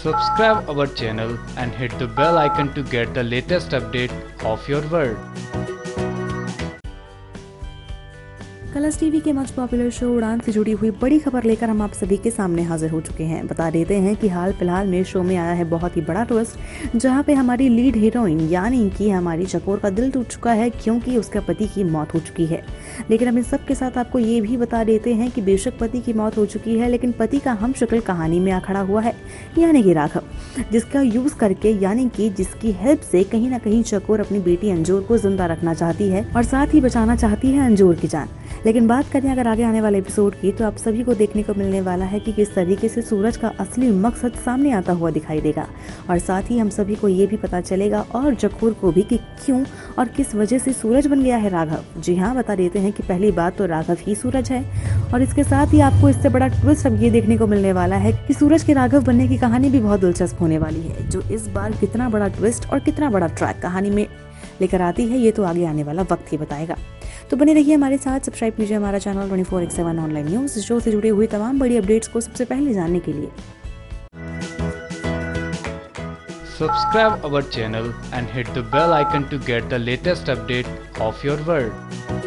Subscribe our channel and hit the bell icon to get the latest update of your world. Colors TV के much popular show Udaan से जुड़ी हुई बड़ी खबर लेकर हम आप सभी के सामने हाजिर हो चुके हैं। बता देते हैं कि हाल फिलहाल में शो में आया है बहुत ही बड़ा ट्विस्ट, जहां पे हमारी लीड हीरोइन यानी कि हमारी चकोर का दिल टूट चुका है क्योंकि उसके पति की मौत हो चुकी है। लेकिन अब इन सब के साथ आपको ये भी बता देते हैं कि बेशक पति की मौत हो चुकी है, लेकिन पति का हम शक्ल कहानी में आ खड़ा हुआ है, यानी कि राघव, जिसका यूज करके यानी कि जिसकी हेल्प से कहीं ना कहीं चकोर अपनी बेटी अंजोर को जिंदा रखना चाहती है और साथ ही बचाना चाहती है अंजोर की जान। लेकिन बात करें अगर आगे आने वाले एपिसोड की, तो आप सभी को देखने को मिलने वाला है कि किस तरीके से सूरज का असली मकसद सामने आता हुआ दिखाई देगा और साथ ही हम सभी को ये भी पता चलेगा और चकोर को भी कि क्यों और किस वजह से सूरज बन गया है राघव। जी हाँ, बता देते हैं कि पहली बात तो राघव ही सूरज है और इसके साथ ही आपको इससे बड़ा ट्विस्ट अब ये देखने को मिलने वाला है कि सूरज के राघव बनने की कहानी भी बहुत दिलचस्प होने वाली है, जो इस बार कितना बड़ा ट्विस्ट और कितना बड़ा ट्रैक कहानी में लेकर आती है ये तो आगे आने वाला वक्त ही बताएगा। तो बने रहिए हमारे साथ, सब्सक्राइब कीजिए हमारा चैनल 24/7 ऑनलाइन न्यूज़, शो से जुड़ी हुई तमाम बड़ी अपडेट्स को सबसे पहले जानने के लिए। Subscribe our channel and hit the bell icon to get the latest update of your world.